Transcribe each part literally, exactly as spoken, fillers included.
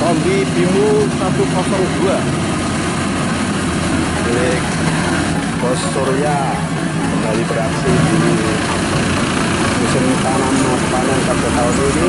Kombi Bimo seratus dua milik Bos Surya kembali beraksi di musim tanam panen pada tahun ini.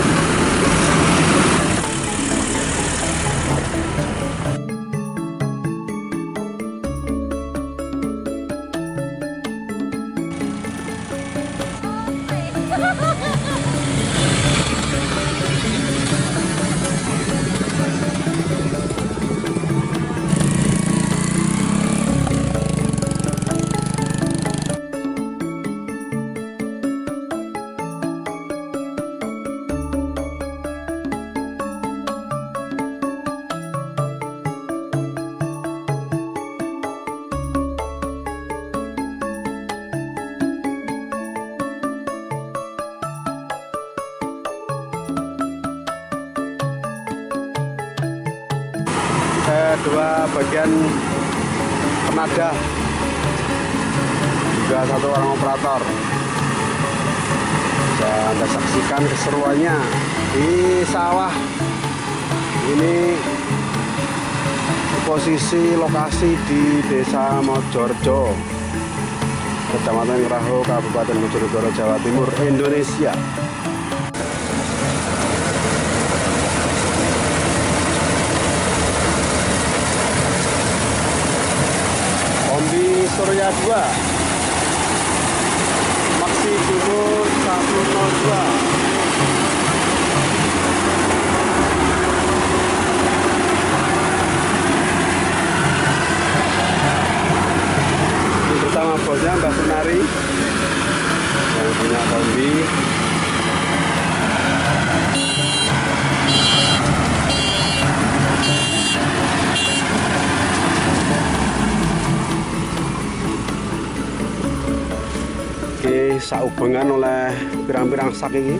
Dua bagian penadah, juga satu orang operator. Bisa Anda saksikan keseruannya di sawah ini. Posisi lokasi di Desa Mojorjo, Kecamatan Ngeraho, Kabupaten Bojonegoro, Jawa Timur, Indonesia. Surya dua Maxi Bimo seratus dua. Ini bersama bosnya Mbak Sunari yang punya kombi. Saubengan oleh pirang-pirang sak ini.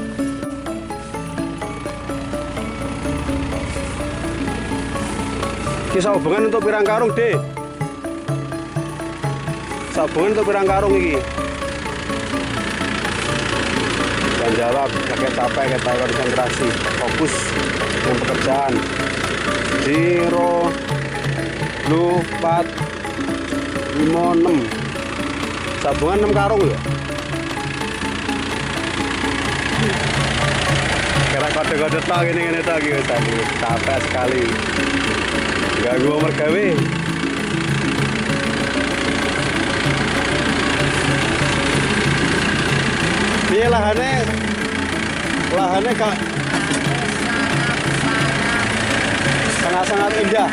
Ini saubengan untuk pirang karung, deh. Saubengan untuk pirang karung ini. Dan jawab, kakek capek, kita konsentrasi, fokus dengan pekerjaan. Zero, lu, empat, lima, enam. Sabungan enam karung ya. Kira kode-kode tak gini-gini tak gitu tadi. Capek sekali. Ganggu omor gawe. Iya lahannya, lahannya kak sangat-sangat indah.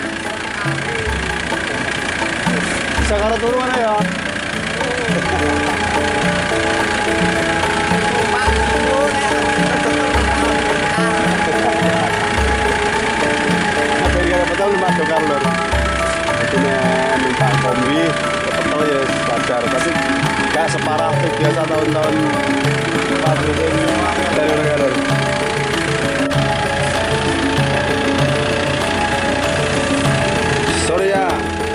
Bisa karo turu mana ya? Minta kombi tetap ya wajar, tapi nggak separah biasa tahun-tahun pabrik dari negara. Surya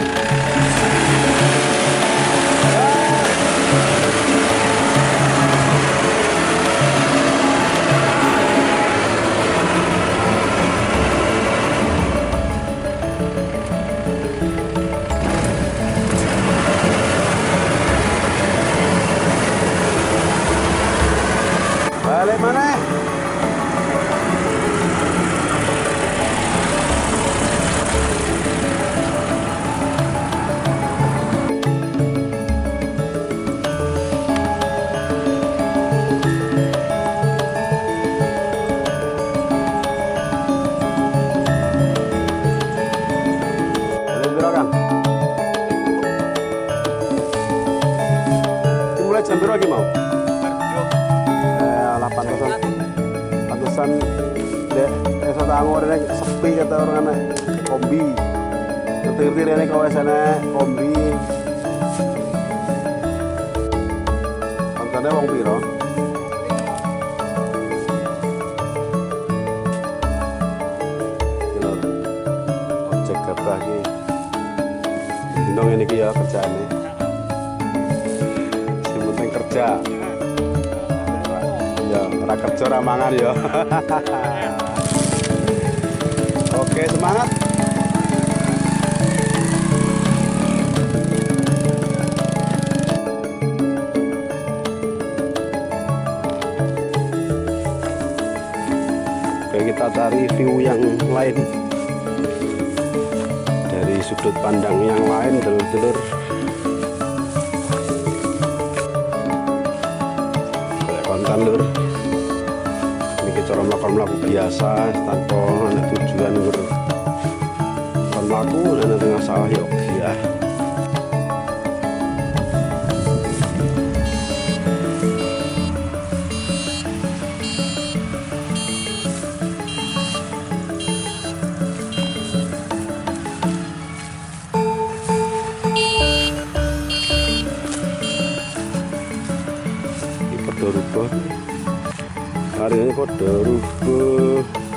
balik mana? Mulai jam berapa lagi mau? Pantesan dek esok tangor ini sepi kata orang anak kombi. Ngerti-ngerti ini kawasannya kombi. Kontennya wong piro? Kilo ojek gabah iki. Dindong ini ya kerjaannya. Sing penting kerja. Ya, ora kerja ora mangan ya. semangat. Oke, kita cari view yang lain dari sudut pandang yang lain, dulur-dulur. Konten lur, ini cara melakukan biasa tanpa ada tujuan lur. Kon mlaku nang tengah sawah ya ya. Rubah hari ini kok rubah